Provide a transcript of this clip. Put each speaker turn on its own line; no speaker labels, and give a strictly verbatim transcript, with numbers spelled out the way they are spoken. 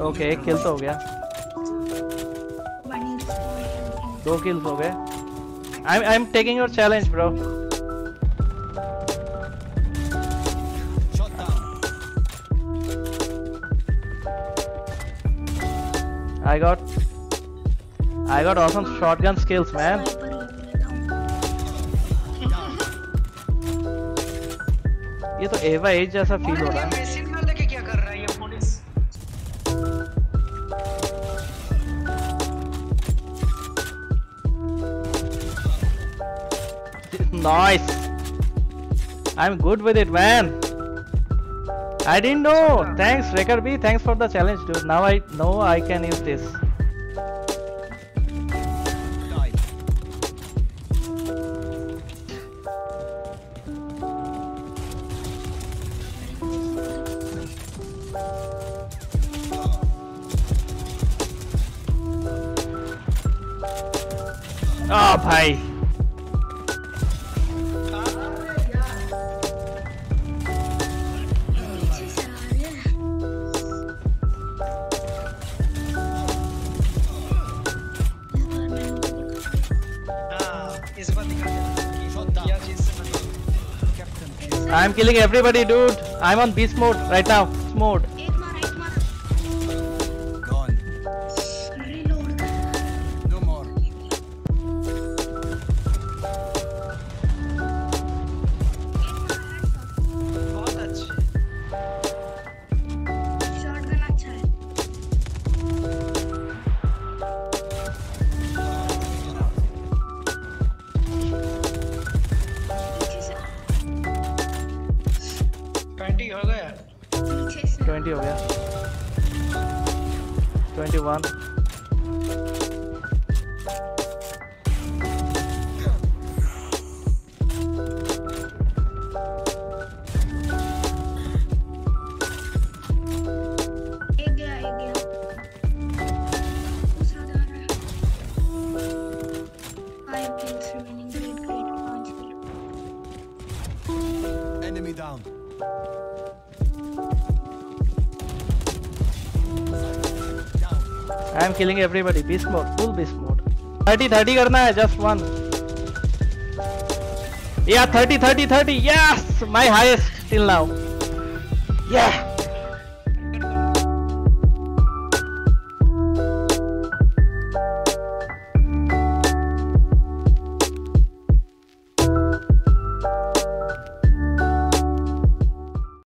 Okay एक किल तो हो गया, दो किल्स हो गए। I I am taking your challenge bro. I got I got awesome shotgun skills, man. ये तो एवा एज जैसा फील हो रहा है।
सिग्नल लेके क्या कर रहा है ये police?
Nice. I'm good with it, man. I didn't know. Thanks, Rekar B. Thanks for the challenge, dude. Now I know I can use this. Oh, bhai. I'm killing everybody, dude. I'm on beast mode right now. Beast mode.
Gone.
Reload.
No more.
बहुत अच्छे।
Shotgun अच्छा है।
Twenty हो गया।
पीछे से
twenty हो गया। Twenty one.
एक गया एक गया दूसरा जा रहा है। Five kills remaining. Great great पांच kill.
Enemy down.
I am killing everybody. Beast mode. Full beast mode. thirty thirty करना है. Just one. Yeah, thirty thirty thirty. Yes, my highest till now. Yeah.